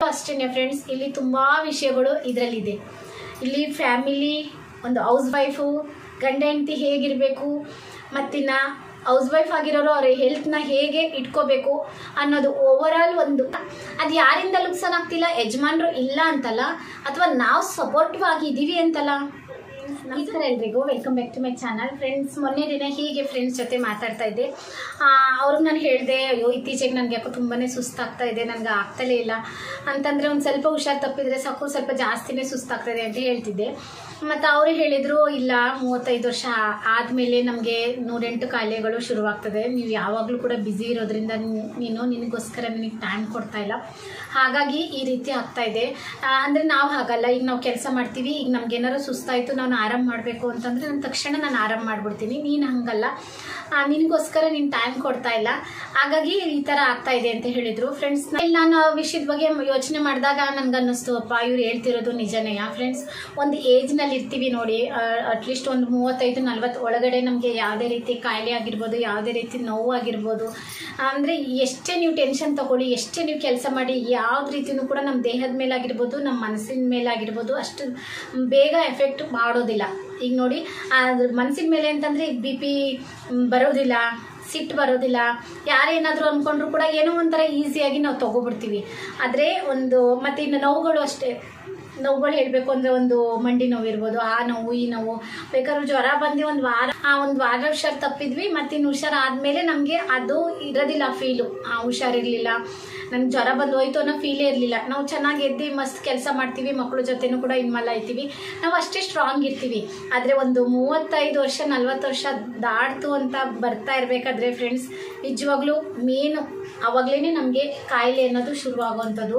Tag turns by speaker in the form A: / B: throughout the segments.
A: ಅಷ್ಟೇ ಫ್ರೆಂಡ್ಸ್, ಇಲ್ಲಿ ತುಂಬ ವಿಷಯಗಳು ಇದರಲ್ಲಿದೆ. ಇಲ್ಲಿ ಫ್ಯಾಮಿಲಿ, ಒಂದು ಹೌಸ್ ವೈಫು, ಗಂಡ ಹೆಂಡತಿ ಹೇಗಿರಬೇಕು, ಮತ್ತಿನ್ನು ಹೌಸ್ ವೈಫ್ ಆಗಿರೋರು ಅವ್ರ ಹೆಲ್ತ್ನ ಹೇಗೆ ಇಟ್ಕೋಬೇಕು ಅನ್ನೋದು ಓವರಾಲ್ ಒಂದು. ಅದು ಯಾರಿಂದ ಲುಕ್ಸಾನ್ ಆಗ್ತಿಲ್ಲ, ಯಜಮಾನ್ರು ಇಲ್ಲ ಅಂತಲ್ಲ, ಅಥವಾ ನಾವು ಸಪೋರ್ಟಿವ್ ಆಗಿದ್ದೀವಿ ಅಂತಲ್ಲ. ನಮಸ್ಕಾರ ಎಲ್ರಿಗೂ, welcome back to my channel. Friends, ಮೊನ್ನೆ ದಿನ ಹೀಗೆ ಫ್ರೆಂಡ್ಸ್ ಜೊತೆ ಮಾತಾಡ್ತಾ ಇದ್ದೆ. ಅವ್ರಿಗೆ ನಾನು ಹೇಳಿದೆ, ಅಯ್ಯೋ ಇತ್ತೀಚೆಗೆ ನನಗೆ ಯಾಕೋ ತುಂಬಾ ಸುಸ್ತಾಗ್ತಾ ಇದೆ, ನನಗೆ ಆಗ್ತಲೇ ಇಲ್ಲ ಅಂತಂದರೆ ಒಂದು ಸ್ವಲ್ಪ ಹುಷಾರು ತಪ್ಪಿದರೆ ಸಾಕು, ಸ್ವಲ್ಪ ಜಾಸ್ತಿನೇ ಸುಸ್ತಾಗ್ತಾಯಿದೆ ಅಂತ ಹೇಳ್ತಿದ್ದೆ. ಮತ್ತು ಅವರು ಹೇಳಿದರು, ಇಲ್ಲ 35 ವರ್ಷ ಆದಮೇಲೆ ನಮಗೆ 108 ಕಾಯಿಲೆಗಳು ಶುರುವಾಗ್ತದೆ, ನೀವು ಯಾವಾಗಲೂ ಕೂಡ ಬ್ಯುಸಿ ಇರೋದ್ರಿಂದ ನಿನಗೋಸ್ಕರ ನಿನಗೆ ಟೈಮ್ ಕೊಡ್ತಾ ಇಲ್ಲ, ಹಾಗಾಗಿ ಈ ರೀತಿ ಆಗ್ತಾಯಿದೆ. ಅಂದರೆ ನಾವು ಹಾಗಲ್ಲ, ಈಗ ನಾವು ಕೆಲಸ ಮಾಡ್ತೀವಿ, ಈಗ ನಮಗೇನಾರು ಸುಸ್ತಾಯಿತು, ನಾನು ಆರಾಮ್ ಮಾಡಬೇಕು ಅಂತಂದರೆ ನಾನು ತಕ್ಷಣ ನಾನು ಆರಾಮ್ ಮಾಡಿಬಿಡ್ತೀನಿ. ನೀನು ಹಾಗಲ್ಲ, ನಿನಗೋಸ್ಕರ ನೀನು ಟೈಮ್ ಕೊಡ್ತಾ ಇಲ್ಲ, ಹಾಗಾಗಿ ಈ ಥರ ಆಗ್ತಾ ಇದೆ ಅಂತ ಹೇಳಿದರು. ಫ್ರೆಂಡ್ಸ್, ನಾನು ವಿಷಯದ ಬಗ್ಗೆ ಯೋಚನೆ ಮಾಡಿದಾಗ ನನಗೆ ಅನ್ನಿಸ್ತು, ಅಪ್ಪ ಇವ್ರು ಹೇಳ್ತಿರೋದು ನಿಜನೇ. ಫ್ರೆಂಡ್ಸ್, ಒಂದು ಏಜ್ನಲ್ಲಿ ಇರ್ತೀವಿ ನೋಡಿ, ಅಟ್ಲೀಸ್ಟ್ ಒಂದು 35-40 ಒಳಗಡೆ ನಮಗೆ ಯಾವುದೇ ರೀತಿ ಕಾಯಿಲೆ ಆಗಿರ್ಬೋದು, ಯಾವುದೇ ರೀತಿ ನೋವು ಆಗಿರ್ಬೋದು, ಅಂದರೆ ಎಷ್ಟೇ ನೀವು ಟೆನ್ಷನ್ ತೊಗೊಳ್ಳಿ, ಎಷ್ಟೇ ನೀವು ಕೆಲಸ ಮಾಡಿ, ಯಾವ್ದು ರೀತಿಯೂ ಕೂಡ ನಮ್ಮ ದೇಹದ ಮೇಲಾಗಿರ್ಬೋದು, ನಮ್ಮ ಮನಸ್ಸಿನ ಮೇಲಾಗಿರ್ಬೋದು ಅಷ್ಟು ಬೇಗ ಎಫೆಕ್ಟ್ ಮಾಡೋದಿಲ್ಲ. ಈಗ ನೋಡಿ, ಮನಸ್ಸಿನ ಮೇಲೆ ಅಂತಂದರೆ ಈಗ BP ಬರೋದಿಲ್ಲ, ಸಿಟ್ಟು ಬರೋದಿಲ್ಲ, ಯಾರೇನಾದರೂ ಅಂದ್ಕೊಂಡ್ರು ಕೂಡ ಏನೋ ಒಂಥರ ಈಸಿಯಾಗಿ ನಾವು ತೊಗೊಬಿಡ್ತೀವಿ. ಆದರೆ ಮತ್ತು ಇನ್ನು ನೋವುಗಳು ಅಷ್ಟೇ, ನೋವುಗಳು ಹೇಳಬೇಕು ಅಂದರೆ ಒಂದು ಮಂಡಿ ನೋವು ಇರ್ಬೋದು, ಆ ನೋವು ಈ ನೋವು, ಬೇಕಾದ್ರೂ ಜ್ವರ ಬಂದು ಒಂದು ವಾರ ಹುಷಾರು ತಪ್ಪಿದ್ವಿ, ಮತ್ತಿನ್ನು ಹುಷಾರಾದಮೇಲೆ ನಮಗೆ ಅದು ಇರೋದಿಲ್ಲ ಫೀಲು, ಹುಷಾರಿರಲಿಲ್ಲ, ನನಗೆ ಜ್ವರ ಬಂದು ಹೋಯ್ತು ಅನ್ನೋ ಫೀಲೇ ಇರಲಿಲ್ಲ. ನಾವು ಚೆನ್ನಾಗಿ ಎದ್ದು ಮಸ್ತ್ ಕೆಲಸ ಮಾಡ್ತೀವಿ, ಮಕ್ಕಳ ಜೊತೆನೂ ಕೂಡ ಇನ್ವಾಲ್ವ್ ಆಯ್ತೀವಿ, ನಾವು ಅಷ್ಟೇ ಸ್ಟ್ರಾಂಗ್ ಇರ್ತೀವಿ. ಆದರೆ ಒಂದು 35 ವರ್ಷ 40 ವರ್ಷ ದಾಟ್ತು ಅಂತ ಬರ್ತಾ ಇರಬೇಕಾದ್ರೆ ಫ್ರೆಂಡ್ಸ್, ನಿಜವಾಗ್ಲೂ ಮೇನು ಆವಾಗಲೇ ನಮಗೆ ಕಾಯಿಲೆ ಅನ್ನೋದು ಶುರುವಾಗುವಂಥದ್ದು.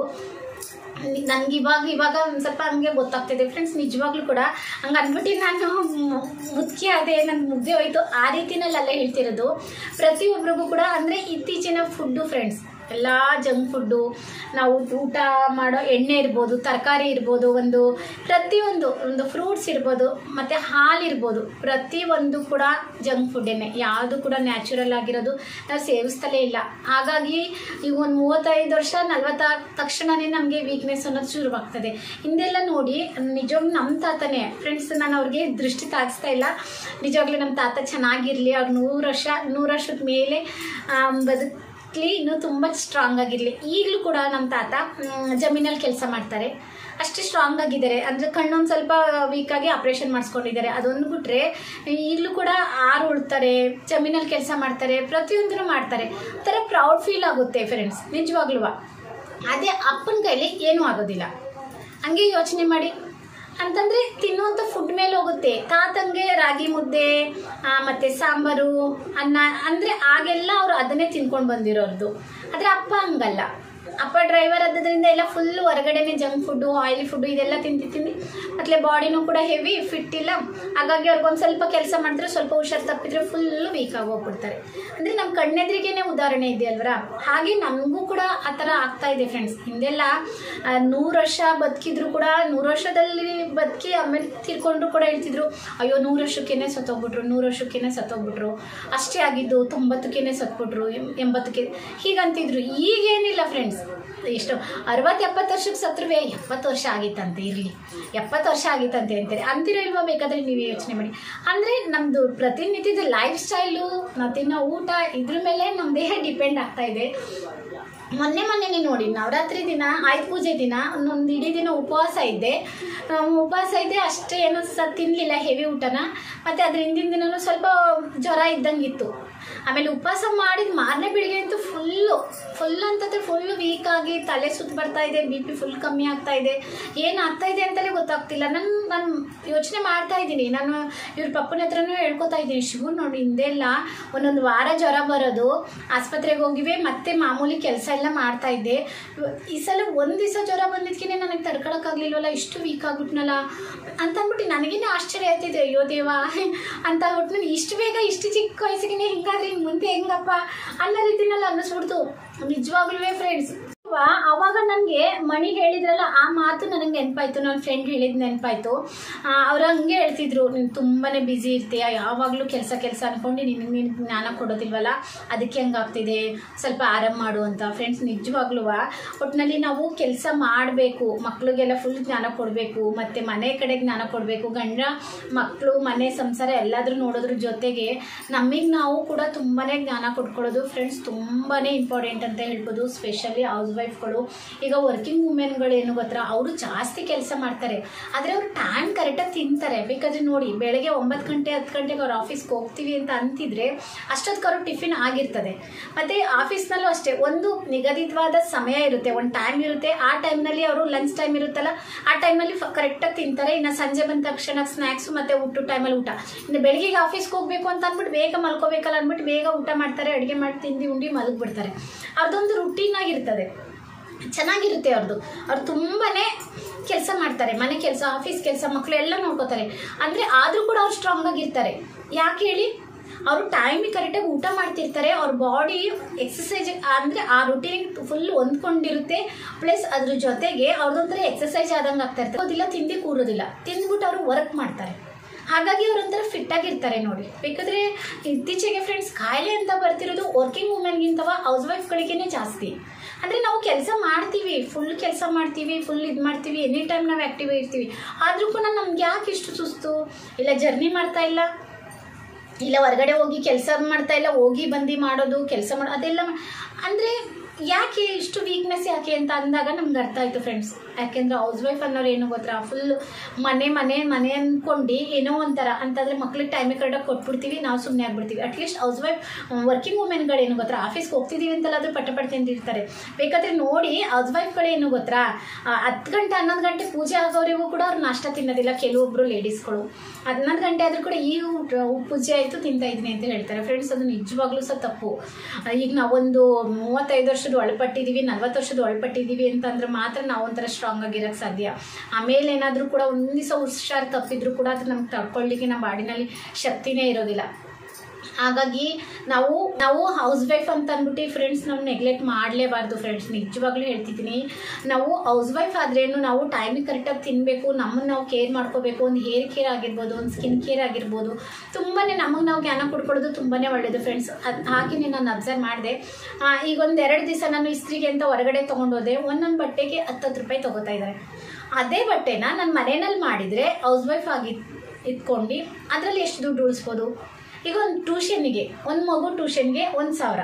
A: ನನಗೆ ಇವಾಗ ಒಂದು ಸ್ವಲ್ಪ ಹಂಗೆ ಗೊತ್ತಾಗ್ತಿದೆ ಫ್ರೆಂಡ್ಸ್. ನಿಜವಾಗ್ಲೂ ಕೂಡ ಹಂಗೆ ಅಂದ್ಬಿಟ್ಟು ನಾನು ಮುಖ್ಯ ಅದೇ ನನ್ನ ಮುಗ್ದೆ ಹೋಯ್ತು ಆ ರೀತಿನಲ್ಲೆಲ್ಲ ಹೇಳ್ತಿರೋದು. ಪ್ರತಿಯೊಬ್ಬರಿಗೂ ಕೂಡ ಅಂದರೆ ಇತ್ತೀಚಿನ ಫುಡ್ಡು ಫ್ರೆಂಡ್ಸ್, ಎಲ್ಲ ಜಂಕ್ ಫುಡ್ಡು, ನಾವು ಊಟ ಮಾಡೋ ಎಣ್ಣೆ ಇರ್ಬೋದು, ತರಕಾರಿ ಇರ್ಬೋದು, ಒಂದು ಫ್ರೂಟ್ಸ್ ಇರ್ಬೋದು, ಮತ್ತು ಹಾಲಿರ್ಬೋದು, ಪ್ರತಿಯೊಂದು ಕೂಡ ಜಂಕ್ ಫುಡ್ಡೇನೆ, ಯಾವುದು ಕೂಡ ನ್ಯಾಚುರಲ್ ಆಗಿರೋದು ನಾವು ಸೇವಿಸ್ತಲೇ ಇಲ್ಲ. ಹಾಗಾಗಿ ಈಗ ಒಂದು 35 ವರ್ಷ 40 ತಕ್ಷಣವೇ ನಮಗೆ ವೀಕ್ನೆಸ್ ಅನ್ನೋದು ಶುರುವಾಗ್ತದೆ. ಹಿಂದೆಲ್ಲ ನೋಡಿ, ನಿಜವಾಗ್ಲೂ ನಮ್ಮ ತಾತನೇ ಫ್ರೆಂಡ್ಸ್, ನಾನು ಅವ್ರಿಗೆ ದೃಷ್ಟಿ ತಾಗಿಸ್ತಾ ಇಲ್ಲ, ನಿಜವಾಗ್ಲೂ ನಮ್ಮ ತಾತ ಚೆನ್ನಾಗಿರಲಿ, ಅವ್ರು 100 ವರ್ಷದ ಮೇಲೆ ಇನ್ನೂ ತುಂಬ ಸ್ಟ್ರಾಂಗ್ ಆಗಿರಲಿ. ಈಗಲೂ ಕೂಡ ನಮ್ಮ ತಾತ ಜಮೀನಲ್ಲಿ ಕೆಲಸ ಮಾಡ್ತಾರೆ, ಅಷ್ಟೇ ಸ್ಟ್ರಾಂಗ್ ಆಗಿದ್ದಾರೆ. ಅಂದರೆ ಕಣ್ಣೊಂದು ಸ್ವಲ್ಪ ವೀಕಾಗಿ ಆಪ್ರೇಷನ್ ಮಾಡಿಸ್ಕೊಂಡಿದ್ದಾರೆ, ಅದೊಂದು ಬಿಟ್ಟರೆ ಈಗಲೂ ಕೂಡ ಆರು ಉಳ್ತಾರೆ, ಜಮೀನಲ್ಲಿ ಕೆಲಸ ಮಾಡ್ತಾರೆ, ಪ್ರತಿಯೊಂದನ್ನು ಮಾಡ್ತಾರೆ. ಒಂಥರ ಪ್ರೌಡ್ ಫೀಲ್ ಆಗುತ್ತೆ ಫ್ರೆಂಡ್ಸ್, ನಿಜವಾಗ್ಲೂ. ಅದೇ ಅಪ್ಪನ ಕೈಲಿ ಏನೂ ಆಗೋದಿಲ್ಲ. ಹಂಗೆ ಯೋಚನೆ ಮಾಡಿ ಅಂತಂದರೆ ತಿನ್ನುವಂಥ ಫುಡ್ ಮೇಲೆ ಹೋಗುತ್ತೆ. ತಾತಂಗೆ ರಾಗಿ ಮುದ್ದೆ ಮತ್ತು ಸಾಂಬಾರು, ಅನ್ನ ಅಂದರೆ ಆಗೆಲ್ಲ ಅವರು ಅದನ್ನೇ ತಿನ್ಕೊಂಡು ಬಂದಿರೋದು. ಆದರೆ ಅಪ್ಪ ಹಂಗಲ್ಲ, ಅಪ್ಪ ಡ್ರೈವರ್ ಆದ್ರಿಂದ ಎಲ್ಲ ಫುಲ್ಲು ಹೊರಗಡೆನೇ ಜಂಕ್ ಫುಡ್ಡು, ಆಯಿಲಿ ಫುಡ್ಡು ಇದೆಲ್ಲ ತಿಂದು ಮತ್ತು ಬಾಡಿನೂ ಕೂಡ ಹೆವಿ ಫಿಟ್ ಇಲ್ಲ. ಹಾಗಾಗಿ ಅವ್ರಿಗೊಂದು ಸ್ವಲ್ಪ ಕೆಲಸ ಮಾಡಿದ್ರೆ, ಸ್ವಲ್ಪ ಹುಷಾರು ತಪ್ಪಿದ್ರೆ ಫುಲ್ಲು ವೀಕ್ ಆಗೋಗ್ಬಿಡ್ತಾರೆ. ಅಂದರೆ ನಮ್ಮ ಕಣ್ಣೆದ್ರಿಗೇನೆ ಉದಾಹರಣೆ ಇದೆಯಲ್ವರ, ಹಾಗೆ ನಮಗೂ ಕೂಡ ಆ ಥರ ಆಗ್ತಾ ಇದೆ ಫ್ರೆಂಡ್ಸ್. ಹಿಂದೆಲ್ಲ 100 ವರ್ಷ ಬದುಕಿದ್ರು ಕೂಡ, 100 ವರ್ಷದಲ್ಲಿ ಬದುಕಿ ಆಮೇಲೆ ತೀರ್ಕೊಂಡ್ರು ಕೂಡ ಹೇಳ್ತಿದ್ರು, ಅಯ್ಯೋ 100 ವರ್ಷಕ್ಕೇ ಸತ್ತೋಗ್ಬಿಟ್ರು, 100 ವರ್ಷಕ್ಕೇ ಸತ್ತೋಗ್ಬಿಟ್ರು, ಅಷ್ಟೇ ಆಗಿದ್ದು, 90ಕ್ಕೇ ಸತ್ಬಿಟ್ರು, 80ಕ್ಕೆ ಹೀಗಂತಿದ್ರು. ಈಗೇನಿಲ್ಲ ಫ್ರೆಂಡ್ಸ್, ಎಷ್ಟು 60-70 ವರ್ಷಕ್ಕೆ ಸತ್ರೂ 70 ವರ್ಷ ಆಗಿತ್ತಂತೆ, ಇರಲಿ 70 ವರ್ಷ ಆಗಿತ್ತಂತೆ ಅಂತೀರ ಇಲ್ವಾ? ಬೇಕಾದರೆ ನೀವು ಯೋಚನೆ ಮಾಡಿ. ಅಂದರೆ ನಮ್ಮದು ಪ್ರತಿನಿತ್ಯದ ಲೈಫ್ ಸ್ಟೈಲು, ನಾವು ತಿನ್ನೋ ಊಟ, ಇದ್ರ ಮೇಲೆ ನಮ್ಮ ದೇಹ ಡಿಪೆಂಡ್ ಆಗ್ತಾ ಇದೆ. ಮೊನ್ನೆ ನೋಡಿ, ನವರಾತ್ರಿ ದಿನ, ಆಯುಧ ಪೂಜೆ ದಿನ ಒಂದು ಇಡೀ ದಿನ ಉಪವಾಸ ಇದ್ದೆ, ಅಷ್ಟೇ ಏನೋ ತಿನ್ನಲಿಲ್ಲ ಹೆವಿ ಊಟನ. ಮತ್ತು ಅದ್ರ ಹಿಂದಿನ ದಿನವೂ ಸ್ವಲ್ಪ ಜ್ವರ ಇದ್ದಂಗಿತ್ತು. ಆಮೇಲೆ ಉಪವಾಸ ಮಾಡಿದ ಮಾರನೇ ಬೆಳಿಗ್ಗೆ ಅಂತೂ ಫುಲ್ಲು ವೀಕ್ ಆಗಿ ತಲೆ ಸುತ್ತು ಬರ್ತಾ ಇದೆ, BP ಫುಲ್ ಕಮ್ಮಿ ಆಗ್ತಾ ಇದೆ, ಏನಾಗ್ತಾ ಇದೆ ಅಂತಲೇ ಗೊತ್ತಾಗ್ತಿಲ್ಲ. ನಾನು ಯೋಚನೆ ಮಾಡ್ತಾ ಇದ್ದೀನಿ, ನಾನು ಇವ್ರ ಪಪ್ಪನ ಹತ್ರನೂ ಹೇಳ್ಕೊತಾ ಇದ್ದೀನಿ, ಶಿವು ನೋಡಿ ಹಿಂದೆಲ್ಲ ಒಂದೊಂದು ವಾರ ಜ್ವರ ಬರೋದು, ಆಸ್ಪತ್ರೆಗೆ ಹೋಗಿವೆ, ಮತ್ತೆ ಮಾಮೂಲಿ ಕೆಲಸ ಎಲ್ಲ ಮಾಡ್ತಾ ಇದ್ದೆ. ಈ ಸಲ ಒಂದು ದಿವಸ ಜ್ವರ ಬಂದಿದ್ದಕ್ಕೇ ನನಗೆ ತಡ್ಕೊಳಕ್ಕಾಗಲಿಲ್ವಲ್ಲ, ಇಷ್ಟು ವೀಕ್ ಆಗ್ಬಿಟ್ನಲ್ಲ ಅಂತಂದ್ಬಿಟ್ಟು ನನಗೇನೆ ಆಶ್ಚರ್ಯ ಆಯ್ತಿದೆ. ಅಯ್ಯೋ ದೇವ ಅಂತ ಆಗ್ಬಿಟ್ಟು, ನಾನು ಇಷ್ಟು ಬೇಗ ಇಷ್ಟು ಚಿಕ್ಕ ವಯಸ್ಸಿಗೆ ಹಿಂಗಾದ್ರೆ ಮುಂದೆ ಹೆಂಗಪ್ಪ ಅನ್ನೋ ರೀತಿನಲ್ಲಿ ಅನ್ನಿಸ್ಬಿಡ್ತು. ನಿಜವಾಗ್ಲೂ ಫ್ರೆಂಡ್ಸ್, ಅವಾಗ ನನಗೆ ಮಣಿ ಹೇಳಿದ್ರಲ್ಲ ಆ ಮಾತು ನನಗೆ ನೆನಪಾಯ್ತು, ನನ್ನ ಫ್ರೆಂಡ್ ಹೇಳಿದ್ ನೆನಪಾಯ್ತು. ಅವ್ರು ಹಂಗೆ ಹೇಳ್ತಿದ್ರು, ನೀನು ತುಂಬಾ ಬ್ಯುಸಿ ಇರ್ತೀಯ, ಯಾವಾಗಲೂ ಕೆಲಸ ಅಂದ್ಕೊಂಡು ನಿನಗೆ ಜ್ಞಾನ ಕೊಡೋದಿಲ್ವಲ್ಲ, ಅದಕ್ಕೆ ಹಂಗಾಗ್ತಿದೆ, ಸ್ವಲ್ಪ ಆರಾಮ್ ಮಾಡು ಅಂತ. ಫ್ರೆಂಡ್ಸ್ ನಿಜವಾಗ್ಲೂ ಒಟ್ಟಿನಲ್ಲಿ ನಾವು ಕೆಲಸ ಮಾಡಬೇಕು, ಮಕ್ಳಿಗೆಲ್ಲ ಫುಲ್ ಜ್ಞಾನ ಕೊಡಬೇಕು, ಮತ್ತು ಮನೆ ಕಡೆ ಜ್ಞಾನ ಕೊಡಬೇಕು. ಗಂಡ ಮಕ್ಕಳು ಮನೆ ಸಂಸಾರ ಎಲ್ಲಾದರೂ ನೋಡೋದ್ರ ಜೊತೆಗೆ ನಮಗೆ ನಾವು ಕೂಡ ತುಂಬಾ ಜ್ಞಾನ ಕೊಟ್ಕೊಳ್ಳೋದು ಫ್ರೆಂಡ್ಸ್ ತುಂಬಾ ಇಂಪಾರ್ಟೆಂಟ್ ಅಂತ ಹೇಳ್ಬೋದು. ಸ್ಪೆಷಲಿ ಹೌಸ್ ವೈಫ್ಗಳು. ಈಗ ವರ್ಕಿಂಗ್ ವುಮೆನ್ಗಳು ಏನು ಗೊತ್ತಾ, ಅವರು ಜಾಸ್ತಿ ಕೆಲಸ ಮಾಡ್ತಾರೆ, ಆದರೆ ಅವ್ರು ಟೈಮ್ ಕರೆಕ್ಟಾಗಿ ತಿಂತಾರೆ. ಬೇಕಾದರೆ ನೋಡಿ, ಬೆಳಗ್ಗೆ 9 ಗಂಟೆ 10 ಗಂಟೆಗೆ ಅವ್ರು ಆಫೀಸ್ಗೆ ಹೋಗ್ತೀವಿ ಅಂತ ಅಂತಿದ್ರೆ ಅಷ್ಟೊತ್ತಿಗೆ ಅವರು ಟಿಫಿನ್ ಆಗಿರ್ತದೆ. ಮತ್ತು ಆಫೀಸ್ನಲ್ಲೂ ಅಷ್ಟೇ, ಒಂದು ನಿಗದಿತವಾದ ಸಮಯ ಇರುತ್ತೆ, ಒಂದು ಟೈಮ್ ಇರುತ್ತೆ. ಆ ಟೈಮ್ನಲ್ಲಿ ಅವರು ಲಂಚ್ ಟೈಮ್ ಇರುತ್ತಲ್ಲ, ಆ ಟೈಮಲ್ಲಿ ಕರೆಕ್ಟಾಗಿ ತಿಂತಾರೆ. ಇನ್ನು ಸಂಜೆ ಬಂದ ತಕ್ಷಣ ಸ್ನ್ಯಾಕ್ಸು ಮತ್ತು ಊಟ ಟೈಮಲ್ಲಿ ಊಟ. ಇನ್ನು ಬೆಳಗ್ಗೆಗೆ ಆಫೀಸ್ಗೆ ಹೋಗಬೇಕು ಅಂತ ಅಂದ್ಬಿಟ್ಟು ಬೇಗ ಮಲ್ಕೋಬೇಕಲ್ಲ ಅಂದ್ಬಿಟ್ಟು ಬೇಗ ಊಟ ಮಾಡ್ತಾರೆ, ಅಡುಗೆ ಮಾಡಿ ತಿಂದು ಉಂಡು ಮಲಗಿಬಿಡ್ತಾರೆ. ಅವ್ರದ್ದೊಂದು ರುಟೀನ್ ಆಗಿರ್ತದೆ, ಚೆನ್ನಾಗಿರುತ್ತೆ ಅವ್ರದ್ದು. ಅವ್ರು ತುಂಬಾ ಕೆಲಸ ಮಾಡ್ತಾರೆ, ಮನೆ ಕೆಲಸ, ಆಫೀಸ್ ಕೆಲಸ, ಮಕ್ಕಳು ಎಲ್ಲ ನೋಡ್ಕೋತಾರೆ. ಅಂದರೆ ಆದರೂ ಕೂಡ ಅವ್ರು ಸ್ಟ್ರಾಂಗ್ ಆಗಿರ್ತಾರೆ. ಯಾಕೆ ಹೇಳಿ, ಅವರು ಟೈಮಿಗೆ ಕರೆಕ್ಟಾಗಿ ಊಟ ಮಾಡ್ತಿರ್ತಾರೆ. ಅವ್ರ ಬಾಡಿ ಎಕ್ಸಸೈಜ್ ಅಂದರೆ ಆ ರುಟೀನ್ ಫುಲ್ ಹೊಂದ್ಕೊಂಡಿರುತ್ತೆ. ಪ್ಲಸ್ ಅದ್ರ ಜೊತೆಗೆ ಅವ್ರದ್ದೊಂಥರ ಎಕ್ಸಸೈಜ್ ಆದಂಗೆ ಆಗ್ತಾ ಇರ್ತಾರೆ. ಅದಿಲ್ಲ ತಿಂದು ಕೂರೋದಿಲ್ಲ, ತಿಂದ್ಬಿಟ್ಟು ಅವರು ವರ್ಕ್ ಮಾಡ್ತಾರೆ. ಹಾಗಾಗಿ ಅವರೊಂಥರ ಫಿಟ್ಟಾಗಿರ್ತಾರೆ ನೋಡಿ. ಬೇಕಾದರೆ ಇತ್ತೀಚೆಗೆ ಫ್ರೆಂಡ್ಸ್ ಕಾಯಿಲೆ ಅಂತ ಬರ್ತಿರೋದು ವರ್ಕಿಂಗ್ ವುಮೆನ್ಗಿಂತವ ಹೌಸ್ ವೈಫ್ಗಳಿಗೇ ಜಾಸ್ತಿ. ಅಂದರೆ ನಾವು ಕೆಲಸ ಮಾಡ್ತೀವಿ, ಫುಲ್ ಕೆಲಸ ಮಾಡ್ತೀವಿ, ಫುಲ್ ಇದು ಮಾಡ್ತೀವಿ, ಎನಿ ಟೈಮ್ ನಾವು ಆ್ಯಕ್ಟಿವ್ ಇರ್ತೀವಿ. ಆದರೂ ಕೂಡ ನಮ್ಗೆ ಯಾಕೆ ಇಷ್ಟು ಸುಸ್ತು? ಇಲ್ಲ ಜರ್ನಿ ಮಾಡ್ತಾ ಇಲ್ಲ ಹೊರಗಡೆ ಹೋಗಿ ಕೆಲಸ ಮಾಡ್ತಾ ಇಲ್ಲ, ಹೋಗಿ ಬಂದು ಮಾಡೋದು, ಕೆಲಸ ಅದೆಲ್ಲ ಅಂದರೆ ಯಾಕೆ ಇಷ್ಟು ವೀಕ್ನೆಸ್ ಯಾಕೆ ಅಂತ ಅಂದಾಗ ನಮ್ಗೆ ಅರ್ಥ ಆಯಿತು ಫ್ರೆಂಡ್ಸ್. ಯಾಕೆಂದರೆ ಹೌಸ್ ವೈಫ್ ಅನ್ನೋರು ಏನು ಗೊತ್ತಾ, ಫುಲ್ ಮನೆ ಅಂದ್ಕೊಂಡು ಏನೋ ಒಂಥರ ಅಂತಂದರೆ ಮಕ್ಳಿಗೆ ಟೈಮಿಗೆ ಕರೆಕ್ಟಾಗಿ ಕೊಟ್ಬಿಡ್ತೀವಿ, ನಾವು ಸುಮ್ಮನೆ ಆಗ್ಬಿಡ್ತೀವಿ. ಅಟ್ಲೀಸ್ಟ್ ಹೌಸ್ ವೈಫ್ ವರ್ಕಿಂಗ್ ವುಮೆನ್ಗಳು ಏನು ಗೊತ್ತಾ, ಆಫೀಸ್ಗೆ ಹೋಗ್ತಿದ್ದೀವಿ ಅಂತೆಲ್ಲಾದರೂ ಪಟ್ಟ ತಿಂದಿರ್ತಾರೆ. ಬೇಕಾದರೆ ನೋಡಿ ಹೌಸ್ ವೈಫ್ಗಳೇನು ಗೊತ್ತಾ, 10 ಗಂಟೆ 11 ಗಂಟೆ ಪೂಜೆ ಆಗೋವರೆಗೂ ಕೂಡ ಅವ್ರು ನಾಷ್ಟ ತಿನ್ನೋದಿಲ್ಲ. ಕೆಲವೊಬ್ಬರು ಲೇಡೀಸ್ಗಳು 11 ಗಂಟೆ ಆದರೂ ಕೂಡ ಈಗ ಪೂಜೆ ಆಯಿತು ತಿಂತಾ ಇದ್ದೀನಿ ಅಂತ ಹೇಳ್ತಾರೆ. ಫ್ರೆಂಡ್ಸ್ ಅದು ನಿಜವಾಗ್ಲೂ ಸಹ ತಪ್ಪು. ಈಗ ನಾವೊಂದು 35 ವರ್ಷದ ಒಳಪಟ್ಟಿದ್ದೀವಿ, 40 ವರ್ಷದ ಒಳಪಟ್ಟಿದ್ದೀವಿ ಅಂತಂದ್ರೆ ಮಾತ್ರ ನಾವು ಒಂಥರ ಸ್ಟ್ರಾಂಗ್ ಆಗಿರೋಕ್ಕೆ ಸಾಧ್ಯ. ಆಮೇಲೆ ಏನಾದರೂ ಕೂಡ ಒಂದು ದಿವಸ ಹುಷಾರು ತಪ್ಪಿದ್ರು ಕೂಡ ಅದು ನಮ್ಗೆ ತಡ್ಕೊಳ್ಳಿಕ್ಕೆ ನಮ್ಮ ಬಾಡಿನಲ್ಲಿ ಶಕ್ತಿನೇ ಇರೋದಿಲ್ಲ. ಹಾಗಾಗಿ ನಾವು ಹೌಸ್ ವೈಫ್ ಅಂತ ಅಂದ್ಬಿಟ್ಟು ಫ್ರೆಂಡ್ಸ್ ನಾವು ನೆಗ್ಲೆಕ್ಟ್ ಮಾಡಲೇಬಾರ್ದು ಫ್ರೆಂಡ್ಸ್. ನಿಜವಾಗ್ಲೂ ಹೇಳ್ತಿದ್ದೀನಿ, ನಾವು ಹೌಸ್ ವೈಫ್ ಆದ್ರೇನು ನಾವು ಟೈಮಿಗೆ ಕರೆಕ್ಟಾಗಿ ತಿನ್ನಬೇಕು, ನಮ್ಮನ್ನು ನಾವು ಕೇರ್ ಮಾಡ್ಕೋಬೇಕು. ಒಂದು ಹೇರ್ ಕೇರ್ ಆಗಿರ್ಬೋದು, ಒಂದು ಸ್ಕಿನ್ ಕೇರ್ ಆಗಿರ್ಬೋದು, ತುಂಬಾ ನಮಗೆ ನಾವು ಜ್ಞಾನ ಕೊಡ್ಕೊಳ್ಳೋದು ತುಂಬಾ ಒಳ್ಳೆಯದು ಫ್ರೆಂಡ್ಸ್. ಹಾಗೆಯೇ ನಾನು ಅಬ್ಸರ್ವ್ ಮಾಡಿದೆ. ಈಗ ಒಂದು 2 ದಿವಸ ನಾನು ಇಸ್ತ್ರಿಗೆ ಅಂತ ಹೊರಗಡೆ ತೊಗೊಂಡೋದೆ, ಒಂದೊಂದು ಬಟ್ಟೆಗೆ 10 ರೂಪಾಯಿ ತೊಗೋತಾ ಇದ್ದಾರೆ. ಅದೇ ಬಟ್ಟೆನ ನಾನು ಮನೆಯಲ್ಲಿ ಮಾಡಿದರೆ ಹೌಸ್ ವೈಫ್ ಆಗಿ ಇಟ್ಕೊಂಡು ಅದರಲ್ಲಿ ಎಷ್ಟು ದುಡ್ಡು ಉಳಿಸ್ಬೋದು? ಈಗ ಒಂದು ಟ್ಯೂಷನ್ಗೆ, ಒಂದು ಮಗು ಟ್ಯೂಷನ್ಗೆ 1,000.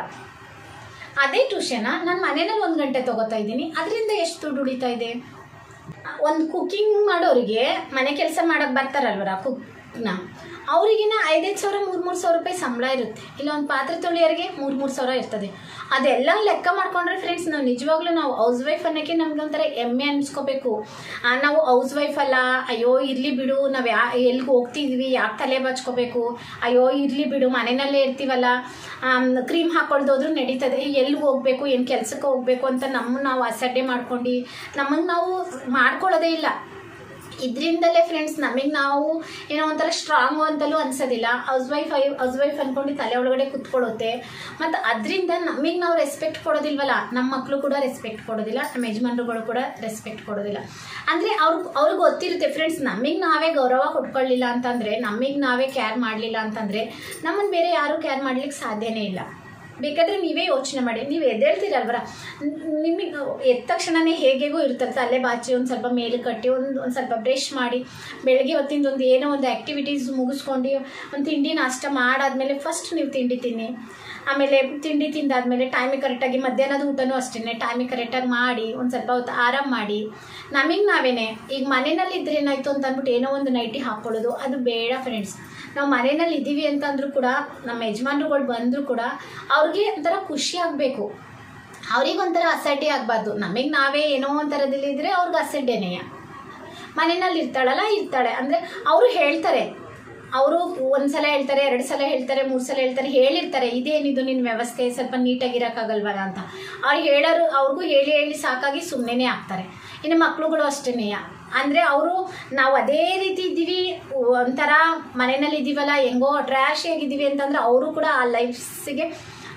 A: ಅದೇ ಟ್ಯೂಷನ್ನ ನಾನು ಮನೆಯಲ್ಲಿ 1 ಗಂಟೆ ತೊಗೋತಾ ಇದ್ದೀನಿ, ಅದರಿಂದ ಎಷ್ಟು ದುಡ್ಡು ಉಳಿತಾ ಇದೆ? ಒಂದು ಕುಕ್ಕಿಂಗ್ ಮಾಡೋರಿಗೆ, ಮನೆ ಕೆಲಸ ಮಾಡೋಕ್ಕೆ ಬರ್ತಾರಲ್ವರ ಕುಕ್ನ, ಅವರಿಗಿನ 5,000 3,000 ರೂಪಾಯಿ ಸಂಬಳ ಇರುತ್ತೆ. ಇಲ್ಲ ಒಂದು ಪಾತ್ರೆ ತೊಳೆಯೋರಿಗೆ 3,000 ಇರ್ತದೆ. ಅದೆಲ್ಲ ಲೆಕ್ಕ ಮಾಡ್ಕೊಂಡ್ರೆ ಫ್ರೆಂಡ್ಸ್ ನಾವು ನಿಜವಾಗ್ಲೂ ನಾವು ಹೌಸ್ ವೈಫ್ ಅನ್ನೋಕ್ಕೆ ನಮ್ಗೆ ಒಂಥರ ಹೆಮ್ಮೆ ಅನಿಸ್ಕೋಬೇಕು. ನಾವು ಹೌಸ್ ವೈಫ್ ಅಲ್ಲ, ಅಯ್ಯೋ ಇರಲಿ ಬಿಡು, ನಾವು ಎಲ್ಲಿಗೆ ಹೋಗ್ತಿದ್ವಿ, ಯಾಕೆ ತಲೆ ಬಚ್ಕೋಬೇಕು, ಅಯ್ಯೋ ಇರಲಿ ಬಿಡು ಮನೆಯಲ್ಲೇ ಇರ್ತೀವಲ್ಲ, ಕ್ರೀಮ್ ಹಾಕ್ಕೊಳ್ದೋದ್ರೂ ನಡೀತದೆ, ಎಲ್ಲಿಗೆ ಹೋಗಬೇಕು, ಏನು ಕೆಲಸಕ್ಕೆ ಹೋಗಬೇಕು ಅಂತ ನಾವು ಅಸಡ್ಡೆ ಮಾಡ್ಕೊಂಡು ನಮಗೆ ನಾವು ಮಾಡ್ಕೊಳ್ಳೋದೇ ಇಲ್ಲ. ಇದರಿಂದಲೇ ಫ್ರೆಂಡ್ಸ್ ನಮಗೆ ನಾವು ಏನೋ ಒಂಥರ ಸ್ಟ್ರಾಂಗು ಅಂತಲೂ ಅನ್ಸೋದಿಲ್ಲ. ಹೌಸ್ ವೈಫ್ ಅಂದ್ಕೊಂಡು ತಲೆ ಒಳಗಡೆ ಕುತ್ಕೊಳ್ಳುತ್ತೆ. ಮತ್ತು ಅದರಿಂದ ನಮಗೆ ನಾವು ರೆಸ್ಪೆಕ್ಟ್ ಕೊಡೋದಿಲ್ವಲ್ಲ, ನಮ್ಮ ಮಕ್ಕಳು ಕೂಡ ರೆಸ್ಪೆಕ್ಟ್ ಕೊಡೋದಿಲ್ಲ, ನಮ್ಮ ಯಜಮಾನ್ರುಗಳು ಕೂಡ ರೆಸ್ಪೆಕ್ಟ್ ಕೊಡೋದಿಲ್ಲ. ಅಂದರೆ ಅವ್ರಿಗೆ ಗೊತ್ತಿರುತ್ತೆ ಫ್ರೆಂಡ್ಸ್, ನಮಗೆ ನಾವೇ ಗೌರವ ಕೊಟ್ಕೊಳ್ಳಿಲ್ಲ ಅಂತಂದರೆ, ನಮಗೆ ನಾವೇ ಕೇರ್ ಮಾಡಲಿಲ್ಲ ಅಂತಂದರೆ ನಮ್ಮನ್ನು ಬೇರೆ ಯಾರೂ ಕೇರ್ ಮಾಡಲಿಕ್ಕೆ ಸಾಧ್ಯನೇ ಇಲ್ಲ. ಬೇಕಾದರೆ ನೀವೇ ಯೋಚನೆ ಮಾಡಿ, ನೀವು ಎದ್ದೇಳ್ತೀರಲ್ವರ, ನಿಮಗೆ ಎದ್ದ ತಕ್ಷಣವೇ ಹೇಗೇಗೋ ಇರ್ತಾರೆ, ತಲೆ ಬಾಚಿ ಒಂದು ಸ್ವಲ್ಪ ಮೇಲೆ ಕಟ್ಟಿ ಒಂದು ಸ್ವಲ್ಪ ಬ್ರಷ್ ಮಾಡಿ ಬೆಳಗ್ಗೆ ಹೊತ್ತಿಂದ ಒಂದು ಏನೋ ಒಂದು ಆ್ಯಕ್ಟಿವಿಟೀಸ್ ಮುಗಿಸ್ಕೊಂಡು ಒಂದು ತಿಂಡಿ ನಾಷ್ಟ ಮಾಡಾದ್ಮೇಲೆ ಫಸ್ಟ್ ನೀವು ತಿಂಡಿ ತಿನ್ನಿ. ಆಮೇಲೆ ತಿಂಡಿ ತಿಂದಾದ್ಮೇಲೆ ಟೈಮಿಗೆ ಕರೆಕ್ಟಾಗಿ ಮಧ್ಯಾಹ್ನದ ಊಟನೂ ಅಷ್ಟೇ ಟೈಮಿಗೆ ಕರೆಕ್ಟಾಗಿ ಮಾಡಿ ಒಂದು ಸ್ವಲ್ಪ ಹೊತ್ತು ಆರಾಮ್ ಮಾಡಿ. ನಮಗೆ ನಾವೇನೆ ಈಗ ಮನೆಯಲ್ಲಿ ಇದ್ರೆ ಏನಾಯಿತು ಅಂತ ಅಂದ್ಬಿಟ್ಟು ಏನೋ ಒಂದು ನೈಟಿ ಹಾಕ್ಕೊಳ್ಳೋದು ಅದು ಬೇಡ ಫ್ರೆಂಡ್ಸ್. ನಾವು ಮನೆಯಲ್ಲಿ ಇದ್ದೀವಿ ಅಂತಂದ್ರೂ ಕೂಡ ನಮ್ಮ ಯಜಮಾನ್ರುಗಳು ಬಂದರೂ ಕೂಡ ಅವ್ರಿಗೆ ಒಂಥರ ಖುಷಿ ಆಗಬೇಕು, ಅವ್ರಿಗೊಂಥರ ಅಸಡ್ಡೆ ಆಗಬಾರ್ದು. ನಮಗೆ ನಾವೇ ಏನೋ ಒಂಥರದಲ್ಲಿದ್ದರೆ ಅವ್ರಿಗೆ ಅಸಡ್ಡೆನೇ. ಮನೆಯಲ್ಲಿ ಇರ್ತಾಳೆ ಅಂದರೆ ಅವರು ಹೇಳ್ತಾರೆ, ಅವರು 1 ಸಲ ಹೇಳ್ತಾರೆ, 2 ಸಲ ಹೇಳ್ತಾರೆ, 3 ಸಲ ಹೇಳ್ತಾರೆ, ಹೇಳಿರ್ತಾರೆ ಇದೇನಿದು ನಿನ್ನ ವ್ಯವಸ್ಥೆ ಸ್ವಲ್ಪ ನೀಟಾಗಿರೋಕ್ಕಾಗಲ್ವಲ್ಲ ಅಂತ. ಅವ್ರು ಹೇಳೋರು ಅವ್ರಿಗೂ ಹೇಳಿ ಸಾಕಾಗಿ ಸುಮ್ಮನೆ ಆಗ್ತಾರೆ. ಇನ್ನು ಮಕ್ಳುಗಳು ಅಷ್ಟೇ, ಅಂದರೆ ಅವರು ನಾವು ಅದೇ ರೀತಿ ಇದ್ದೀವಿ, ಒಂಥರ ಮನೆಯಲ್ಲಿ ಇದ್ದೀವಲ್ಲ ಹೆಂಗೋ ಟ್ರ್ಯಾಶ್ ಆಗಿದ್ದೀವಿ ಅಂತಂದರೆ ಅವರು ಕೂಡ ಆ ಲೈಫ್ಸಿಗೆ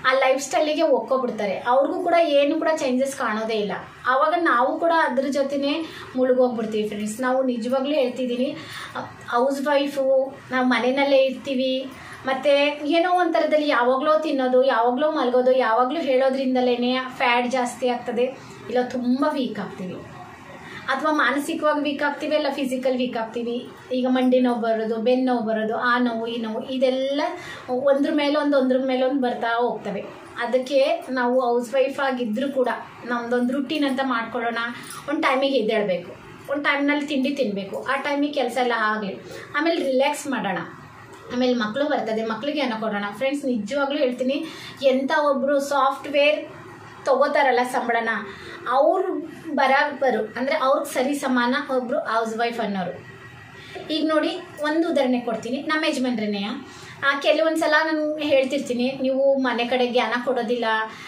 A: ಆ ಲೈಫ್ ಸ್ಟೈಲಿಗೆ ಒಕ್ಕೊಬಿಡ್ತಾರೆ. ಅವ್ರಿಗೂ ಕೂಡ ಏನು ಕೂಡ ಚೇಂಜಸ್ ಕಾಣೋದೇ ಇಲ್ಲ. ಆವಾಗ ನಾವು ಕೂಡ ಅದ್ರ ಜೊತೆನೇ ಮುಳುಗೋಗ್ಬಿಡ್ತೀವಿ ಫ್ರೆಂಡ್ಸ್. ನಾವು ನಿಜವಾಗ್ಲೂ ಹೇಳ್ತಿದ್ದೀನಿ, ಹೌಸ್ ವೈಫು ನಾವು ಮನೆಯಲ್ಲೇ ಇರ್ತೀವಿ, ಮತ್ತು ಏನೋ ಒಂಥರದಲ್ಲಿ ಯಾವಾಗಲೂ ತಿನ್ನೋದು, ಯಾವಾಗಲೂ ಮಲಗೋದು, ಯಾವಾಗಲೂ ಹೇಳೋದ್ರಿಂದಲೇ ಫ್ಯಾಟ್ ಜಾಸ್ತಿ ಆಗ್ತದೆ, ಇಲ್ಲ ತುಂಬ ವೀಕ್ ಆಗ್ತೀವಿ, ಅಥವಾ ಮಾನಸಿಕವಾಗಿ ವೀಕ್ ಆಗ್ತೀವಿ, ಇಲ್ಲ ಫಿಸಿಕಲ್ ವೀಕ್ ಆಗ್ತೀವಿ. ಈಗ ಮಂಡಿ ನೋವು ಬರೋದು, ಬೆನ್ನು ನೋವು ಬರೋದು, ಆ ನೋವು ಈ ನೋವು ಇದೆಲ್ಲ ಒಂದ್ರ ಮೇಲೊಂದು ಬರ್ತಾ ಹೋಗ್ತವೆ. ಅದಕ್ಕೆ ನಾವು ಹೌಸ್ ವೈಫ್ ಆಗಿದ್ದರೂ ಕೂಡ ನಮ್ಮದೊಂದು ರುಟೀನ್ ಅಂತ ಮಾಡ್ಕೊಳ್ಳೋಣ. ಒಂದು ಟೈಮಿಗೆ ಎದ್ದೇಳಬೇಕು, ಒಂದು ಟೈಮ್ನಲ್ಲಿ ತಿಂಡಿ ತಿನ್ನಬೇಕು, ಆ ಟೈಮಿಗೆ ಕೆಲಸ ಎಲ್ಲ ಆಗಲಿ, ಆಮೇಲೆ ರಿಲ್ಯಾಕ್ಸ್ ಮಾಡೋಣ, ಆಮೇಲೆ ಮಕ್ಕಳು ಬರ್ತದೆ, ಮಕ್ಕಳಿಗೆ ಏನೋ ಕೊಡೋಣ. ಫ್ರೆಂಡ್ಸ್ ನಿಜವಾಗ್ಲೂ ಹೇಳ್ತೀನಿ, ಎಂಥ ಒಬ್ಬರು ಸಾಫ್ಟ್ವೇರ್ ತೊಗೋತಾರಲ್ಲ ಸಂಬಳನ, ಅವರು ಬರೋಬ್ಬರು ಅಂದರೆ ಅವ್ರಿಗೆ ಸರಿ ಸಮಾನ ಒಬ್ಬರು ಹೌಸ್ ವೈಫ್ ಅನ್ನೋರು. ಈಗ ನೋಡಿ, ಒಂದು ಉದಾಹರಣೆ ಕೊಡ್ತೀನಿ. ನಮ್ಮ ಯಜಮಾನ್ರೇ ಕೆಲವೊಂದು ಸಲ ನಾನು ಹೇಳ್ತಿರ್ತೀನಿ, ನೀವು ಮನೆ ಕಡೆ ಜ್ಞಾನ ಕೊಡೋದಿಲ್ಲ,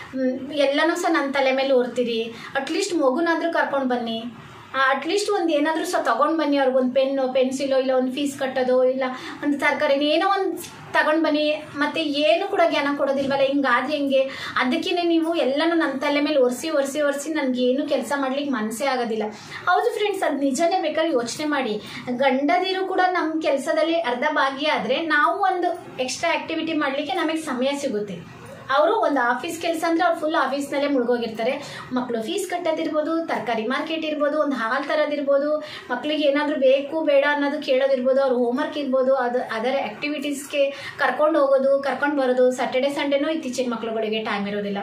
A: ಎಲ್ಲನೂ ಸಹ ನನ್ನ ತಲೆ ಮೇಲೆ ಓರ್ತೀರಿ, ಅಟ್ಲೀಸ್ಟ್ ಮಗುನಾದರೂ ಕರ್ಕೊಂಡು ಬನ್ನಿ, ಅಟ್ಲೀಸ್ಟ್ ಒಂದು ಏನಾದರೂ ಸಹ ತೊಗೊಂಡು ಬನ್ನಿ, ಅವ್ರಿಗೊಂದು ಪೆನ್ನು ಪೆನ್ಸಿಲೋ, ಇಲ್ಲ ಒಂದು ಫೀಸ್ ಕಟ್ಟೋದು, ಇಲ್ಲ ಒಂದು ತರಕಾರಿನ ಏನೋ ಒಂದು ತಗೊಂಡು ಬನ್ನಿ, ಮತ್ತು ಏನು ಕೂಡ ಜ್ಞಾನ ಕೊಡೋದಿಲ್ವಲ್ಲ, ಹಿಂಗಾದ್ರೆ ಹೆಂಗೆ? ಅದಕ್ಕೇ ನೀವು ಎಲ್ಲನೂ ನನ್ನ ತಲೆ ಮೇಲೆ ಒರೆಸಿ ನನಗೇನು ಕೆಲಸ ಮಾಡ್ಲಿಕ್ಕೆ ಮನಸ್ಸೇ ಆಗೋದಿಲ್ಲ. ಹೌದು ಫ್ರೆಂಡ್ಸ್, ಅದು ನಿಜನೇ. ಬೇಕಾದ್ರೆ ಯೋಚನೆ ಮಾಡಿ, ಗಂಡದಿರು ಕೂಡ ನಮ್ಮ ಕೆಲಸದಲ್ಲಿ ಅರ್ಧ ಭಾಗಿಯಾದರೆ ನಾವು ಒಂದು ಎಕ್ಸ್ಟ್ರಾ ಆ್ಯಕ್ಟಿವಿಟಿ ಮಾಡಲಿಕ್ಕೆ ನಮಗೆ ಸಮಯ ಸಿಗುತ್ತೆ. ಅವರು ಒಂದು ಆಫೀಸ್ ಕೆಲಸ ಅಂದರೆ ಅವ್ರು ಫುಲ್ ಆಫೀಸ್ನಲ್ಲೇ ಮುಳುಗೋಗಿರ್ತಾರೆ. ಮಕ್ಕಳು ಫೀಸ್ ಕಟ್ಟೋದಿರ್ಬೋದು, ತರಕಾರಿ ಮಾರ್ಕೆಟ್ ಇರ್ಬೋದು, ಒಂದು ಹಾಲು ತರೋದಿರ್ಬೋದು, ಮಕ್ಕಳಿಗೆ ಏನಾದರೂ ಬೇಕು ಬೇಡ ಅನ್ನೋದು ಕೇಳೋದಿರ್ಬೋದು, ಅವ್ರ ಹೋಮ್ವರ್ಕ್ ಇರ್ಬೋದು, ಅದರ ಆ್ಯಕ್ಟಿವಿಟೀಸ್ಗೆ ಕರ್ಕೊಂಡು ಹೋಗೋದು, ಕರ್ಕೊಂಡು ಬರೋದು. ಸ್ಯಾಟರ್ಡೆ ಸಂಡೇನೂ ಇತ್ತೀಚಿನ ಮಕ್ಕಳುಗಳಿಗೆ ಟೈಮ್ ಇರೋದಿಲ್ಲ.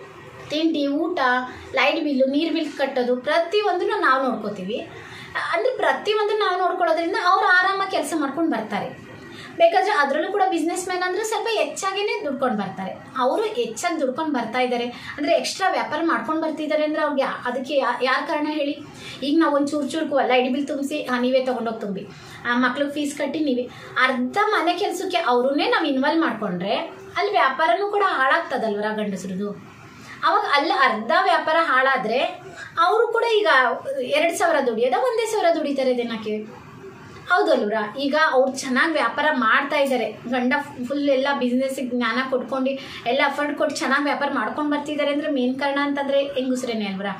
A: ತಿಂಡಿ, ಊಟ, ಲೈಟ್ ಬಿಲ್ಲು, ನೀರು ಬಿಲ್ ಕಟ್ಟೋದು, ಪ್ರತಿಯೊಂದನ್ನು ನಾವು ನೋಡ್ಕೋತೀವಿ. ಅಂದರೆ ಪ್ರತಿಯೊಂದು ನಾವು ನೋಡ್ಕೊಳ್ಳೋದ್ರಿಂದ ಅವ್ರು ಆರಾಮಾಗಿ ಕೆಲಸ ಮಾಡ್ಕೊಂಡು ಬರ್ತಾರೆ. ಬೇಕಾದರೆ ಅದರಲ್ಲೂ ಕೂಡ ಬಿಸ್ನೆಸ್ ಮ್ಯಾನ್ ಅಂದರೆ ಸ್ವಲ್ಪ ಹೆಚ್ಚಾಗಿಯೇ ದುಡ್ಕೊಂಡು ಬರ್ತಾರೆ. ಅವರು ಹೆಚ್ಚಾಗಿ ದುಡ್ಕೊಂಡು ಬರ್ತಾ ಇದ್ದಾರೆ ಅಂದರೆ ಎಕ್ಸ್ಟ್ರಾ ವ್ಯಾಪಾರ ಮಾಡ್ಕೊಂಡು ಬರ್ತಿದ್ದಾರೆ ಅಂದರೆ ಅವ್ರಿಗೆ ಅದಕ್ಕೆ ಯಾರು ಕಾರಣ ಹೇಳಿ? ಈಗ ನಾವು ಒಂದು ಚೂರು ಲೈಟ್ ಬಿಲ್ ತುಂಬಿಸಿ ನೀವೇ ತೊಗೊಂಡೋಗಿ ತುಂಬಿ, ಮಕ್ಳಿಗೆ ಫೀಸ್ ಕಟ್ಟಿ ನೀವೇ, ಅರ್ಧ ಮನೆ ಕೆಲಸಕ್ಕೆ ಅವ್ರನ್ನೇ ನಾವು ಇನ್ವಾಲ್ವ್ ಮಾಡಿಕೊಂಡ್ರೆ ಅಲ್ಲಿ ವ್ಯಾಪಾರನೂ ಕೂಡ ಹಾಳಾಗ್ತದಲ್ವರ ಗಂಡಸ್ರದ್ದು. ಅವಾಗ ಅಲ್ಲಿ ಅರ್ಧ ವ್ಯಾಪಾರ ಹಾಳಾದರೆ ಅವರು ಕೂಡ ಈಗ 2,000 ದುಡಿಯೋದ 1,000 ದುಡಿತಾರೆ ದಿನಕ್ಕೆ. ಹೌದಲ್ವ್ರಾ? ಈಗ ಅವ್ರು ಚೆನ್ನಾಗಿ ವ್ಯಾಪಾರ ಮಾಡ್ತಾ ಇದ್ದಾರೆ, ಗಂಡ ಫುಲ್ ಎಲ್ಲ ಬಿಸ್ನೆಸ್ಸಿಗೆ ಜ್ಞಾನ ಕೊಟ್ಕೊಂಡು ಎಲ್ಲ ಎಫರ್ಟ್ ಕೊಟ್ಟು ಚೆನ್ನಾಗಿ ವ್ಯಾಪಾರ ಮಾಡ್ಕೊಂಡು ಬರ್ತಿದ್ದಾರೆ ಅಂದರೆ ಮೇನ್ ಕಾರಣ ಅಂತಂದರೆ ಹೆಂಗಸ್ರೇನೆ ಅಲ್ವ್ರಾ?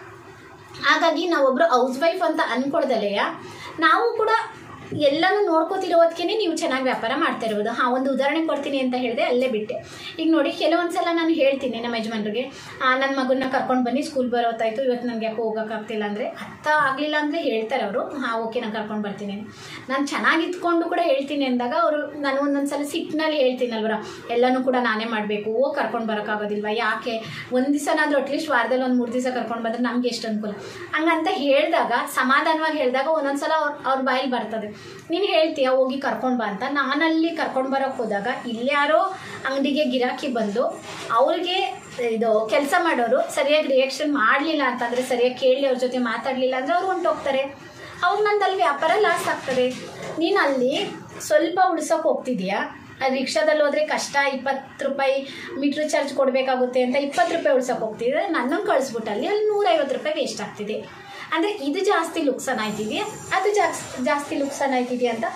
A: ಹಾಗಾಗಿ ನಾವೊಬ್ಬರು ಹೌಸ್ ವೈಫ್ ಅಂತ ಅಂದ್ಕೊಳ್ದಲೆಯ ನಾವು ಕೂಡ ಎಲ್ಲನೂ ನೋಡ್ಕೋತಿರೋದಕ್ಕೆ ನೀವು ಚೆನ್ನಾಗಿ ವ್ಯಾಪಾರ ಮಾಡ್ತಾ ಇರ್ಬೋದು. ಒಂದು ಉದಾಹರಣೆ ಕೊಡ್ತೀನಿ ಅಂತ ಹೇಳಿದೆ, ಅಲ್ಲೇ ಬಿಟ್ಟೆ. ಈಗ ನೋಡಿ, ಕೆಲವೊಂದು ಸಲ ನಾನು ಹೇಳ್ತೀನಿ ನಮ್ಮ ಯಜಮಾನ್ರಿಗೆ, ನನ್ನ ಮಗನ್ನ ಕರ್ಕೊಂಡು ಬನ್ನಿ, ಸ್ಕೂಲ್ ಬರೋತ್ತಾಯಿತು, ಇವತ್ತು ನನಗೆ ಯಾಕೋ ಹೋಗೋಕ್ಕಾಗ್ತಿಲ್ಲ ಅಂದರೆ, ಅರ್ಥ ಆಗಲಿಲ್ಲ ಅಂದರೆ ಹೇಳ್ತಾರೆ ಅವರು, ಓಕೆ ನಾನು ಕರ್ಕೊಂಡು ಬರ್ತೀನಿ. ನಾನು ಚೆನ್ನಾಗಿ ಇತ್ಕೊಂಡು ಕೂಡ ಹೇಳ್ತೀನಿ ಅಂದಾಗ ಅವರು, ನಾನು ಒಂದೊಂದು ಸಲ ಸಿಟ್ಟಿನಲ್ಲಿ ಹೇಳ್ತೀನಲ್ವರ, ಎಲ್ಲನೂ ಕೂಡ ನಾನೇ ಮಾಡಬೇಕು, ಕರ್ಕೊಂಡು ಬರೋಕ್ಕಾಗೋದಿಲ್ವ, ಯಾಕೆ ಒಂದು ದಿವಸನಾದರೂ ಅಟ್ಲೀಸ್ಟ್ ವಾರದಲ್ಲಿ ಒಂದು 3 ದಿವಸ ಕರ್ಕೊಂಡು ಬಂದರೆ ನಮ್ಗೆ ಎಷ್ಟು ಅನುಕೂಲ ಹಂಗಂತ ಹೇಳಿದಾಗ, ಸಮಾಧಾನವಾಗಿ ಹೇಳಿದಾಗ ಒಂದೊಂದು ಸಲ ಅವ್ರ ಬಾಯಲ್ಲಿ ಬರ್ತದೆ, ನೀನು ಹೇಳ್ತೀಯ ಹೋಗಿ ಕರ್ಕೊಂಡು ಬಾ ಅಂತ. ನಾನಲ್ಲಿ ಕರ್ಕೊಂಡು ಬರೋಕ್ಕೆ ಹೋದಾಗ ಇಲ್ಯಾರೋ ಅಂಗಡಿಗೆ ಗಿರಾಕಿ ಬಂದು ಅವ್ರಿಗೆ ಇದು ಕೆಲಸ ಮಾಡೋರು ಸರಿಯಾಗಿ ರಿಯಾಕ್ಷನ್ ಮಾಡಲಿಲ್ಲ ಅಂತಂದರೆ, ಸರಿಯಾಗಿ ಕೇಳಿ ಅವ್ರ ಜೊತೆ ಮಾತಾಡಲಿಲ್ಲ ಅಂದರೆ ಅವ್ರು ಹೊಂಟೋಗ್ತಾರೆ. ಅವ್ರು ನಂದಲ್ಲಿ ವ್ಯಾಪಾರ ಲಾಸ್ ಆಗ್ತದೆ. ನೀನು ಅಲ್ಲಿ ಸ್ವಲ್ಪ ಉಳಿಸೋಕೆ ಹೋಗ್ತಿದ್ಯಾ, ರಿಕ್ಷಾದಲ್ಲಿ ಹೋದರೆ ಕಷ್ಟ, 20 ರೂಪಾಯಿ ಮೀಟ್ರ್ ಚಾರ್ಜ್ ಕೊಡಬೇಕಾಗುತ್ತೆ ಅಂತ 20 ರೂಪಾಯಿ ಉಳ್ಸೋಕೆ ಹೋಗ್ತಿದ್ರೆ, ನನ್ನನ್ನು ಕಳಿಸ್ಬಿಟ್ಟಲ್ಲಿ ಅಲ್ಲಿ 150 ರೂಪಾಯಿ ವೇಸ್ಟ್ ಆಗ್ತಿದೆ. ಅಂದರೆ ಇದು ಜಾಸ್ತಿ ಲುಕ್ಸಾನ್ ಆಯ್ತಿದೆಯಾ, ಅದು ಜಾಸ್ತಿ ಲುಕ್ಸಾನ್ ಆಯ್ತಿದೆಯಾ ಅಂತ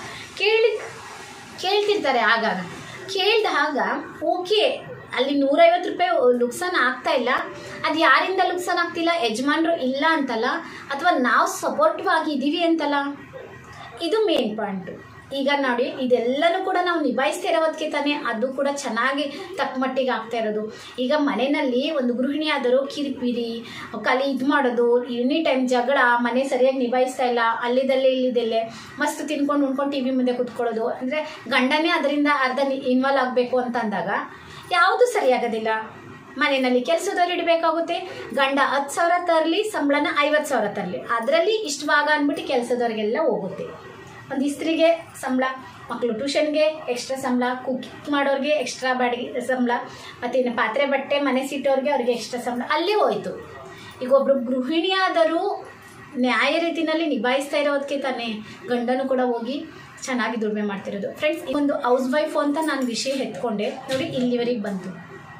A: ಕೇಳ್ತಿರ್ತಾರೆ. ಆಗಾಗ ಕೇಳಿದಾಗ ಓಕೆ, ಅಲ್ಲಿ 150 ರೂಪಾಯಿ ಲುಕ್ಸಾನ್ ಆಗ್ತಾ ಇಲ್ಲ, ಅದು ಯಾರಿಂದ ಲುಕ್ಸಾನ್ ಆಗ್ತಿಲ್ಲ? ಯಜಮಾನ್ರು ಇಲ್ಲ ಅಂತಲ್ಲ, ಅಥವಾ ನಾವು ಸಪೋರ್ಟಿವ್ ಆಗಿದ್ದೀವಿ ಅಂತಲ್ಲ, ಇದು ಮೇನ್ ಪಾಯಿಂಟು. ಈಗ ನೋಡಿ, ಇದೆಲ್ಲನೂ ಕೂಡ ನಾವು ನಿಭಾಯಿಸ್ತಾ ಇರೋದಕ್ಕೆ ತಾನೇ ಅದು ಕೂಡ ಚೆನ್ನಾಗಿ ತಕ್ಕ ಮಟ್ಟಿಗೆ ಆಗ್ತಾ ಇರೋದು. ಈಗ ಮನೆಯಲ್ಲಿ ಒಂದು ಗೃಹಿಣಿ ಆದರೂ ಕಿರಿಪಿರಿ ಇದು ಮಾಡೋದು, ಎನಿ ಟೈಮ್ ಜಗಳ, ಮನೆ ಸರಿಯಾಗಿ ನಿಭಾಯಿಸ್ತಾ ಇಲ್ಲ, ಇಲ್ಲಿದಲ್ಲೇ ಮಸ್ತ್ ತಿನ್ಕೊಂಡು ಉಣ್ಕೊಂಡು TV ಮುಂದೆ ಕೂತ್ಕೊಳ್ಳೋದು, ಅಂದರೆ ಗಂಡನೇ ಅದರಿಂದ ಅರ್ಧ ಇನ್ವಾಲ್ವ್ ಆಗಬೇಕು ಅಂತ ಅಂದಾಗ ಯಾವುದು ಸರಿಯಾಗೋದಿಲ್ಲ. ಮನೆಯಲ್ಲಿ ಕೆಲಸದವ್ರು ಇಡಬೇಕಾಗುತ್ತೆ, ಗಂಡ 10,000 ತರಲಿ, ಸಂಬಳನ 50,000 ತರಲಿ, ಅದರಲ್ಲಿ ಇಷ್ಟು ಭಾಗ ಅಂದ್ಬಿಟ್ಟು ಕೆಲಸದವ್ರಿಗೆಲ್ಲ ಹೋಗುತ್ತೆ. ಒಂದು ಇಸ್ತ್ರಿಗೆ ಸಂಬಳ, ಮಕ್ಕಳು ಟ್ಯೂಷನ್ಗೆ ಎಕ್ಸ್ಟ್ರಾ ಸಂಬಳ, ಕುಕ್ ಮಾಡೋರಿಗೆ ಎಕ್ಸ್ಟ್ರಾ ಬಾಡಿಗೆ ಸಂಬಳ, ಮತ್ತು ಇನ್ನು ಪಾತ್ರೆ ಬಟ್ಟೆ ಮನೆ ಸಿಟ್ಟೋರಿಗೆ ಅವ್ರಿಗೆ ಎಕ್ಸ್ಟ್ರಾ ಸಂಬಳ, ಅಲ್ಲೇ ಹೋಯಿತು. ಈಗ ಒಬ್ಬರು ಗೃಹಿಣಿಯಾದರೂ ನ್ಯಾಯ ರೀತಿಯಲ್ಲಿ ನಿಭಾಯಿಸ್ತಾ ಇರೋದಕ್ಕೆ ತಾನೇ ಗಂಡನೂ ಕೂಡ ಹೋಗಿ ಚೆನ್ನಾಗಿ ದುಡಿಮೆ ಮಾಡ್ತಿರೋದು. ಫ್ರೆಂಡ್ಸ್, ಈ ಒಂದು ಹೌಸ್ ವೈಫು ಅಂತ ನಾನು ವಿಷಯ ಎತ್ಕೊಂಡೆ ನೋಡಿ, ಇಲ್ಲಿವರೆಗೆ ಬಂತು.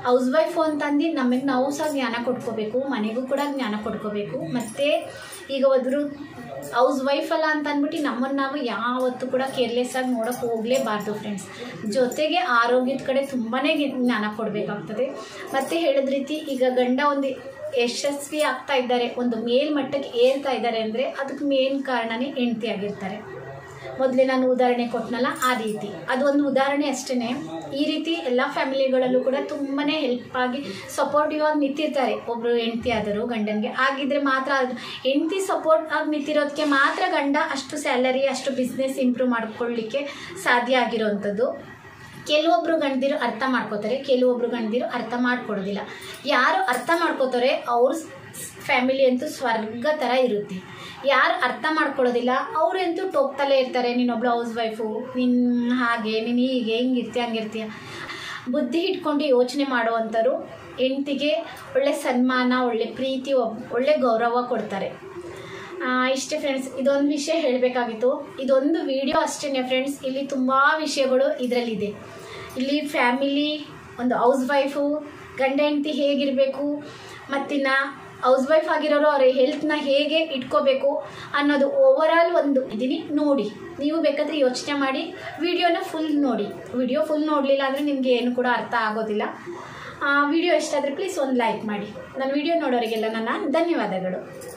A: ಹೌಸ್ ವೈಫು ಅಂತಂದು ನಮಗೆ ನಾವು ಸಹ ಜ್ಞಾನ ಕೊಟ್ಕೋಬೇಕು, ಮನೆಗೂ ಕೂಡ ಜ್ಞಾನ ಕೊಟ್ಕೋಬೇಕು. ಮತ್ತು ಈಗ ಒಬ್ಬರು ಹೌಸ್ ವೈಫ್ ಅಲ್ಲ ಅಂತ ಅಂದ್ಬಿಟ್ಟು ನಮ್ಮನ್ನು ನಾವು ಯಾವತ್ತೂ ಕೂಡ ಕೇರ್ಲೆಸ್ ಆಗಿ ನೋಡೋಕ್ಕೆ ಹೋಗಲೇಬಾರ್ದು ಫ್ರೆಂಡ್ಸ್. ಜೊತೆಗೆ ಆರೋಗ್ಯದ ಕಡೆ ತುಂಬಾ ಜ್ಞಾನ ಕೊಡಬೇಕಾಗ್ತದೆ. ಮತ್ತು ಹೇಳಿದ ರೀತಿ ಈಗ ಗಂಡ ಒಂದು ಯಶಸ್ವಿ ಆಗ್ತಾ ಇದ್ದಾರೆ, ಒಂದು ಮೇಲ್ಮಟ್ಟಕ್ಕೆ ಏರ್ತಾ ಇದ್ದಾರೆ ಅಂದರೆ ಅದಕ್ಕೆ ಮೇನ್ ಕಾರಣನೇ ಹೆಂಡತಿ ಆಗಿರ್ತಾರೆ. ಮೊದಲೇ ನಾನು ಉದಾಹರಣೆ ಕೊಟ್ಟನಲ್ಲ ಆ ರೀತಿ, ಅದು ಒಂದು ಉದಾಹರಣೆ ಅಷ್ಟೇ. ಈ ರೀತಿ ಎಲ್ಲ ಫ್ಯಾಮಿಲಿಗಳಲ್ಲೂ ಕೂಡ ತುಂಬಾ ಹೆಲ್ಪ್ ಆಗಿ ಸಪೋರ್ಟಿವ್ ಆಗಿ ನಿಂತಿರ್ತಾರೆ ಒಬ್ಬರು ಹೆಂಡತಿ ಆದರೂ ಗಂಡನಿಗೆ. ಆಗಿದ್ದರೆ ಮಾತ್ರ ಅದು ಹೆಂಡತಿ ಸಪೋರ್ಟ್ ಆಗಿ ನಿಂತಿರೋದಕ್ಕೆ ಮಾತ್ರ ಗಂಡ ಅಷ್ಟು ಸ್ಯಾಲರಿ ಅಷ್ಟು ಬಿಸ್ನೆಸ್ ಇಂಪ್ರೂವ್ ಮಾಡ್ಕೊಳ್ಳಿಕ್ಕೆ ಸಾಧ್ಯ ಆಗಿರೋವಂಥದ್ದು. ಕೆಲವೊಬ್ಬರು ಗಂಡದಿರು ಅರ್ಥ ಮಾಡ್ಕೋತಾರೆ, ಕೆಲವೊಬ್ಬರು ಗಂಡದಿರು ಅರ್ಥ ಮಾಡ್ಕೊಡೋದಿಲ್ಲ. ಯಾರು ಅರ್ಥ ಮಾಡ್ಕೋತಾರೆ ಅವ್ರ ಫ್ಯಾಮಿಲಿ ಅಂತೂ ಸ್ವರ್ಗ ಥರ ಇರುತ್ತೆ. ಯಾರು ಅರ್ಥ ಮಾಡ್ಕೊಳ್ಳೋದಿಲ್ಲ ಅವರಂತೂ ಟೋಕ್ತಲೇ ಇರ್ತಾರೆ, ನೀನೊಬ್ಳು ಹೌಸ್ ವೈಫು, ನೀನು ಹಾಗೆ ನೀನು ಹೀಗೆ ಹಿಂಗಿರ್ತೀಯ ಹಂಗಿರ್ತೀಯ. ಬುದ್ಧಿ ಇಟ್ಕೊಂಡು ಯೋಚನೆ ಮಾಡುವಂಥವ್ರು ಹೆಂಡತಿಗೆ ಒಳ್ಳೆ ಸನ್ಮಾನ, ಒಳ್ಳೆ ಪ್ರೀತಿ, ಒಳ್ಳೆ ಗೌರವ ಕೊಡ್ತಾರೆ. ಇಷ್ಟೇ ಫ್ರೆಂಡ್ಸ್, ಇದೊಂದು ವಿಷಯ ಹೇಳಬೇಕಾಗಿತ್ತು. ಇದೊಂದು ವಿಡಿಯೋ ಅಷ್ಟೇ ಫ್ರೆಂಡ್ಸ್. ಇಲ್ಲಿ ತುಂಬ ವಿಷಯಗಳು ಇದರಲ್ಲಿದೆ. ಇಲ್ಲಿ ಫ್ಯಾಮಿಲಿ, ಒಂದು ಹೌಸ್ ವೈಫು, ಗಂಡ ಹೆಂಡತಿ ಹೇಗಿರಬೇಕು, ಮತ್ತಿನ್ನು ಹೌಸ್ ವೈಫ್ ಆಗಿರೋರು ಅವ್ರ ಹೆಲ್ತ್ನ ಹೇಗೆ ಇಟ್ಕೋಬೇಕು ಅನ್ನೋದು ಓವರಾಲ್ ಒಂದು ಇದೀನಿ ನೋಡಿ. ನೀವು ಬೇಕಾದರೆ ಯೋಚನೆ ಮಾಡಿ ವಿಡಿಯೋನ ಫುಲ್ ನೋಡಿ. ವಿಡಿಯೋ ಫುಲ್ ನೋಡಲಿಲ್ಲ ಅಂದರೆ ನಿಮಗೆ ಏನು ಕೂಡ ಅರ್ಥ ಆಗೋದಿಲ್ಲ. ವಿಡಿಯೋ ಇಷ್ಟ ಆದರೆ ಪ್ಲೀಸ್ ಒಂದು ಲೈಕ್ ಮಾಡಿ. ನನ್ನ ವಿಡಿಯೋ ನೋಡೋರಿಗೆಲ್ಲ ನನ್ನ ಧನ್ಯವಾದಗಳು.